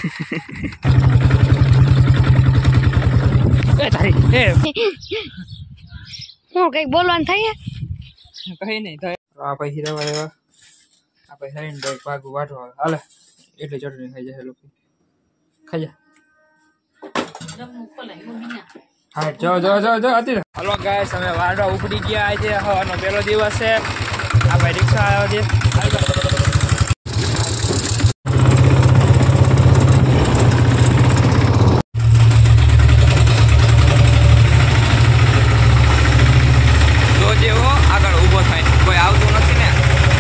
એ તારી એ હું કઈક બોલવાનું થાય કઈ નહીં થાય. આ પછી રહેવા દેવા. આ પછી સાઈન તો ભાગું વાટવા હાલે એટલી ચટણી ખાઈ જાય લોકો ખાઈ જા. હા જો હતી. હાલો ગાઈસ અમે વાડવા ઉપડી ગયા. આજે હવાનો પહેલો દિવસ છે. આ ભાઈ રિક્ષા આવ્યો છે. જો જેવો આગળ ઊભો થાય કોઈ આવતું નથી ને.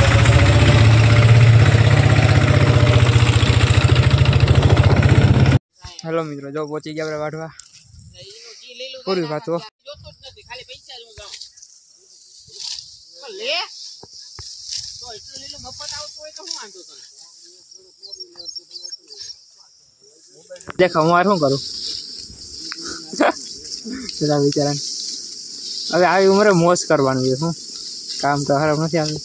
હેલો મિત્રો જો પહોંચી ગયા આપણે વાઢવા. પૂરી વાત હો. દેખો હું શું કરું બિચારા. હવે આવી ઉંમરે મોજ કરવાનું છે. શું કામ તો ખરાબ નથી આવ્યું.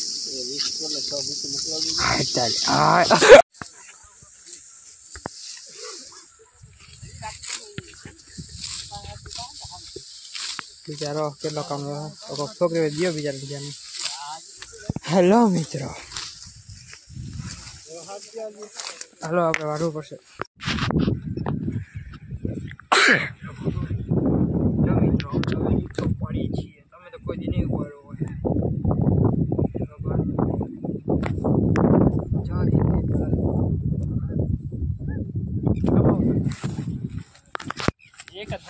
બિચારો કેટલો કામ છોકરી દિયો બિચારા બિચારાને. હેલો મિત્રો હાલો આપણે વાળવું પડશે. પડી છીએ તમે તો કોઈ દી નહીં ઉભા હોય. એક જ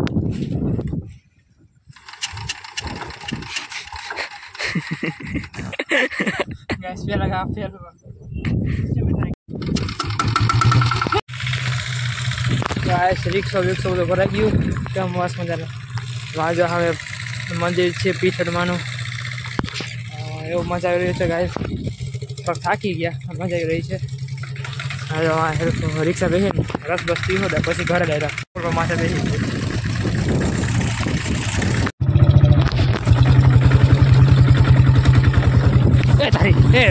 ગેસ पे लगा फिर गाइस रिक्शा બધું ભરાઈ ગયું. કેમ મસ્ત મજાનું વાજો હવે મંદિર છે પીછડમાંનું. એવું મજા આવી રહી છે ગાઈસ. તો થાકી ગયા મજા આવી રહી છે. હવે રિક્ષા બેસી રસ બસ પીવો દે પછી ઘરે ડાયરેક્ટ માથે બેસી. એ તારી એ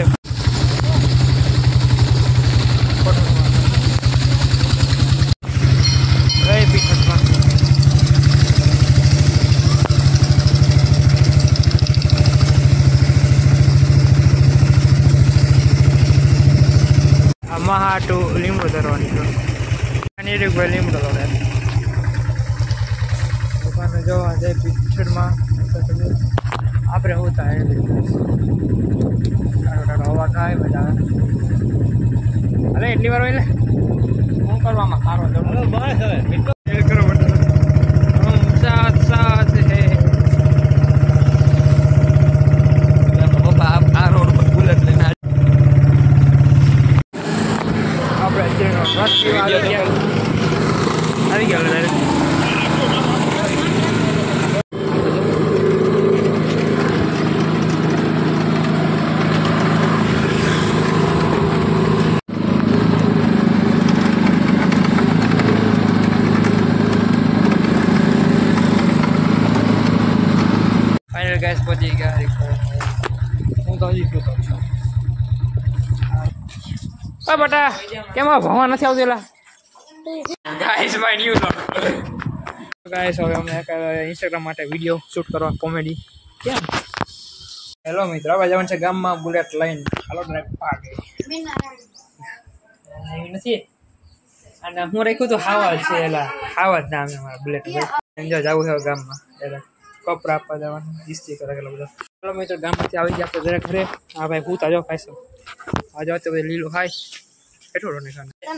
મહાટુ લીમડો ધરવાની લીમડો લગાવે દુકાને જોવા જાય પિક્ચરમાં આપણે શું થાય હવા ખાય મજા આવે. અરે એટલી વાર એટલે શું કરવામાં સારો બસ સાથ સાથ હે પપ્પા આ રોડ પર બુલેટ લઈને આવી ગયા. ફાઇનલ ગાઈસ પહોંચી ગયા. હું તો હજી શું કરું છું. ઓ બટા કેમ ભણવા નથી આવતું એલા guys my new look. Guys હવે અમે ઇન્સ્ટાગ્રામ માટે વિડીયો શૂટ કરવા કોમેડી કેમ. હેલો મિત્રો હવે જવાનું છે ગામમાં બુલેટ લઈને. હાલો ડ્રાઈવ ભાગે એવી નથી. અને હું રાખ્યું તો હાવજ છે એલા હાવજ નામ અમારા બુલેટ એન્જોય જવું છે ગામમાં. એટલે કપડા આપવા જવાનું ઇસ્ત્રી કરેલા બધા. હેલો મિત્રો ગામમાંથી આવી ગયા આપણે જરા ઘરે. હા ભાઈ હું તાજો ખાઈશું. આજે તો લીલો ખાય એટલું નહીં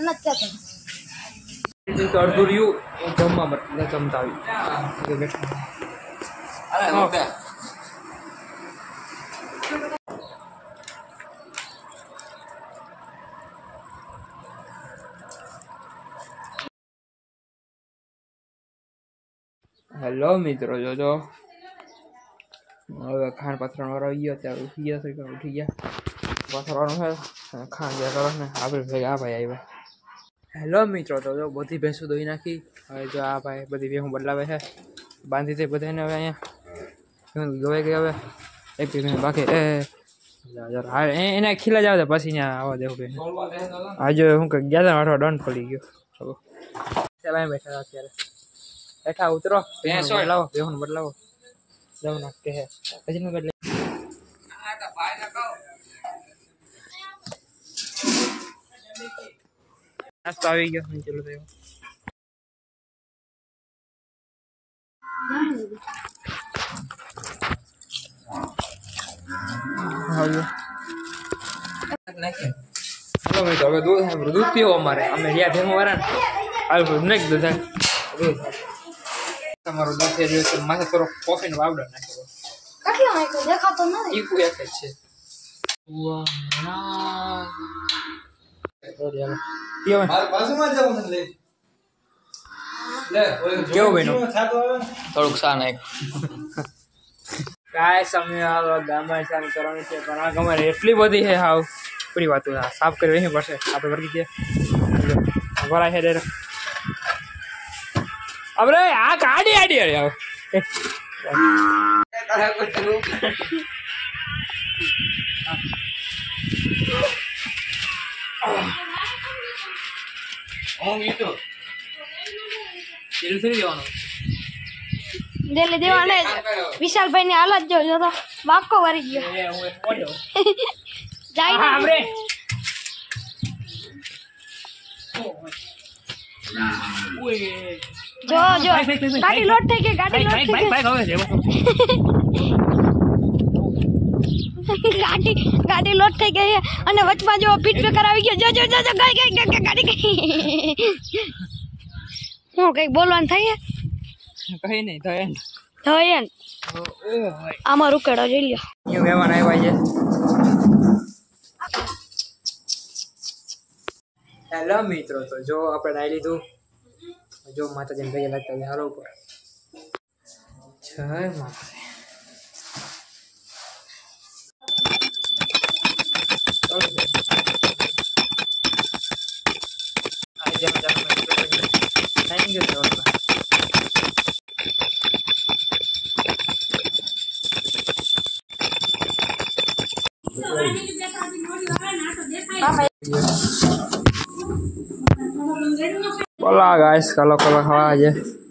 ખાને તો અડધું રહ્યું જમવા માટે જમતા આવી બેઠા. હેલો મિત્રો જોજો હવે ખાંડ પાથરણ વાળો આવી ગયો ત્યારે ઉઠી ગયા પાથરવાનું છે ખાંડ ગયા કરો ને આપણે ભેગા આ ભાઈ આવ્યા. હેલો મિત્રો તો જો બધી ભેંસું દોઈ નાખી. હવે જો આ ભાઈ બધી ભેંસું બદલાવે છે બાંધી દે બધાને. હવે અહીંયા દોવાઈ ગઈ. હવે એક ભેંસ બાકી એ હા એને ખીલા જાવ પછી ત્યાં આવવા દેવું કે આજે હું કે ગયા વાળો દંડ પડી ગયો ચાલ બેઠા અત્યારે બેઠા ઉતરો બદલાવો બેહું બદલાવો જવું ના કે પછી નું બદલે નાસ્તો આવી ગયો ચલો થયો ચલો ભાઈ તો હવે દૂધ પીવો અમારે અમે જ્યાં ભેગું વાળા ને હાલ નાખ દૂધ તમારું દૂધ થઈ રહ્યું છે માથે થોડો કોફીનો પાવડર નાખ્યો કેટલો નાખ્યો દેખાતો નથી ઈકુ એક જ છે કેવું બન્યું થોડુંક સા નાખ કાંઈ સમય ગામમાં ચાલુ કરવાનું છે પણ આ ગમે એટલી બધી છે હાવ પૂરી વાત સાફ કરી વહી પડશે આપણે વર્ગી દઈએ ભરાય છે ડાયરેક્ટ અરે આ કાઢી આડી અરે આવ દેલે દેવાને વિશાલભાઈ ની હાલત જો તો વાકો વરી ગયો જાય આપણે જો ગાડી લોડ થઈ ગઈ ગાડી લોડ થઈ ગઈ ગાડી લોડ થઈ ગઈ અને વચમાં જો પીટ પે કરાવી ગયો જો ગાડી ગઈ હું કઈક બોલવાનું થાય કઈ નહીં થાય થયન આમાં રૂકેડો જોઈ લ્યો ન્યુ મહેમાન આવ્યા છે હેલો મિત્રો તો જો આપણે નાઈ લીધું જો માતાજીને પગે લાગતા હાલો ઉપર જય માતાજી થેન્ક યુ સો મચ બોલા ગાઈસ કલો ખાવા આજે